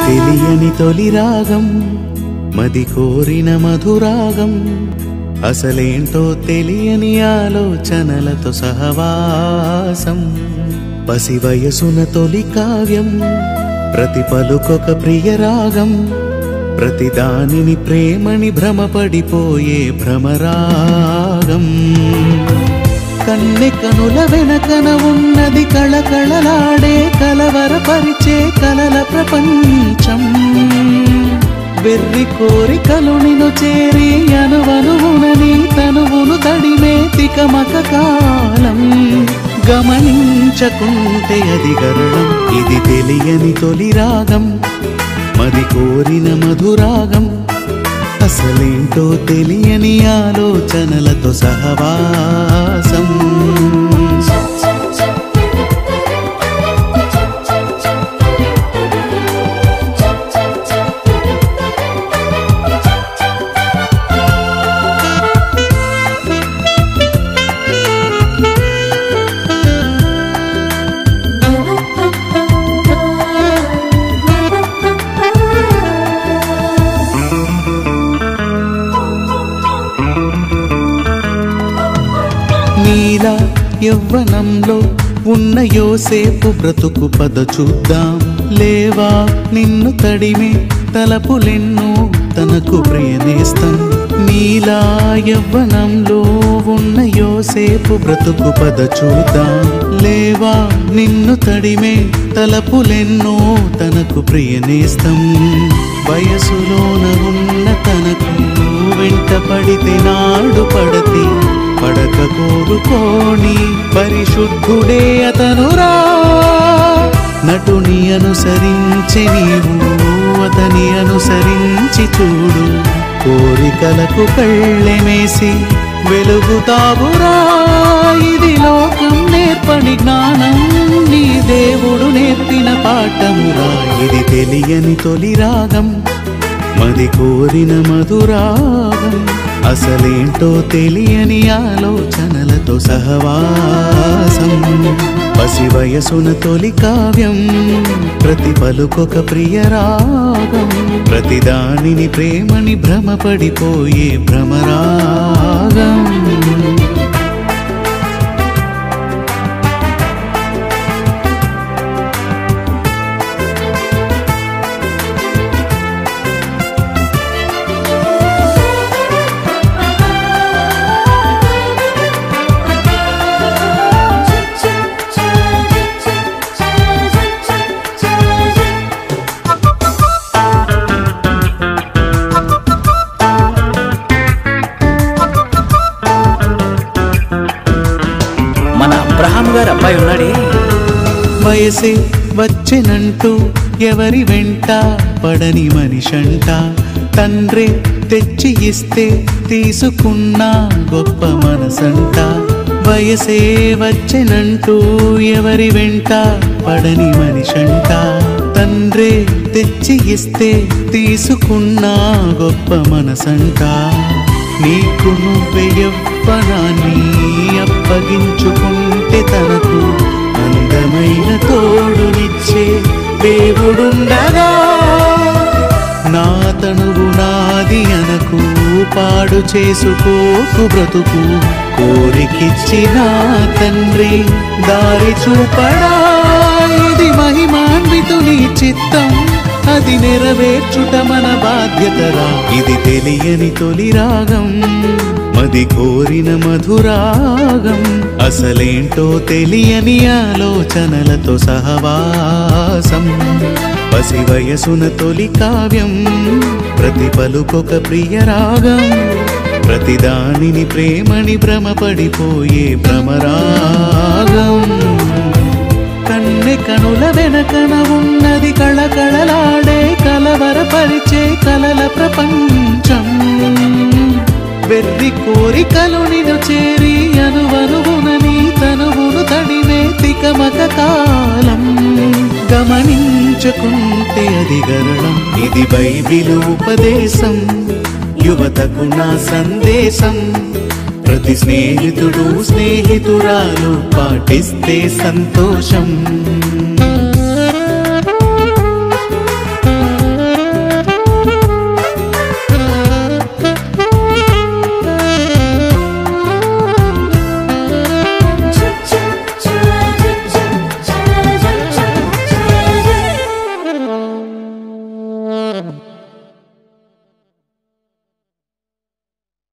తెలియని తొలి రాగం మది కోరిన మధురాగం అసలేంటో తెలియని ఆలోచనలతో సహవాసం పసి వయసున తొలి కావ్యం ప్రతి పలుకొక ప్రియరాగం ప్రతి దానిని ప్రేమని భ్రమపడిపోయే భ్రమరాగం కన్నె కనుల వెనకన ఉన్నది కళకళలాడే కలవరపరిచే కలల ప్రపంచం వెర్రి కోరికలు నిన్ను చేరి అనువనువునని తనువును తడిమే తికమక కాలం గమనించకుంటే అది గరళం ఇది తెలియని తొలి రాగం మది కోరిన మధురాగం అసలేంటో తెలియని ఆలోచనలతో సహవాసం నీలా యవ్వనంలో ఉన్న యోసేపు బ్రతుకు పద చూద్దాం లేవా నిన్ను తడిమే తలపులెన్నో తనకు ప్రియనేస్తం నీలా యవ్వనంలో ఉన్న యోసేపు బ్రతుకు పద చూద్దాం లేవా నిన్ను తడిమే తలపులెన్నో తనకు ప్రియనేస్తం వయసులోన ఉన్న తనకు వెంట పడితే నాడు పడతి పడక కోరుకోని పరిశుద్ధుడే అతనురా నటుని అనుసరించి నీవు అతని అనుసరించి చూడు కోరికలకు కళ్ళెమేసి వెలుగుతావురా ఇది లోకం నేర్పని జ్ఞానం నీ దేవుడు నేర్పిన పాఠమురా ఇది తెలియని తొలి రాగం మది కోరిన మధురాగం అసలేంటో తెలియని ఆలోచనలతో సహవాసం పసి వయసున తొలి కావ్యం ప్రతి పలుకొక ప్రియరాగం ప్రతి దానిని ప్రేమని భ్రమపడిపోయే భ్రమరాగం అబ్బాయి ఉన్నాడే వయసే వచ్చెనంటూ ఎవరి వెంట పడని మనిషంట తండ్రి తెచ్చి ఇస్తే తీసుకున్న గొప్ప మనసంట వయసే వచ్చెనంటూ ఎవరి వెంట పడని మనిషంట తండ్రి తెచ్చి ఇస్తే తీసుకున్న గొప్ప మనసంట నీకు నువ్వే యవ్వనాన్ని అప్పగించుకుంటే తనకు అందమైన తోడునిచ్చే దేవుడుండగా నా తనువు నాది అనకు పాడు చేసుకోకు బ్రతుకు కోరికిచ్చిన తండ్రి దారి చూపడా ఇది మహిమాన్వితుని చిత్తం అది నెరవేర్చుట మన బాధ్యతరా ఇది తెలియని తొలి రాగం మది కోరిన మధురాగం అసలేంటో తెలియని ఆలోచనలతో సహవాసం పసి వయసున తొలి కావ్యం ప్రతి పలుకొక ప్రియరాగం ప్రతి దానిని ప్రేమని భ్రమపడిపోయే భ్రమరాగం కన్నె కనుల వెనకన ఉన్నది కళకళలాడే కలవరపరిచే కలల ప్రపంచం వెర్రి కోరికలు నిన్ను చేరి అనువనువునని తనువును తడిమే తికమక కాలం గమనించుకుంటే అది గరళం ఇది బైబిలు ఉపదేశం యువతకు నా సందేశం ప్రతి స్నేహితుడు స్నేహితురాలు పాటిస్తే సంతోషం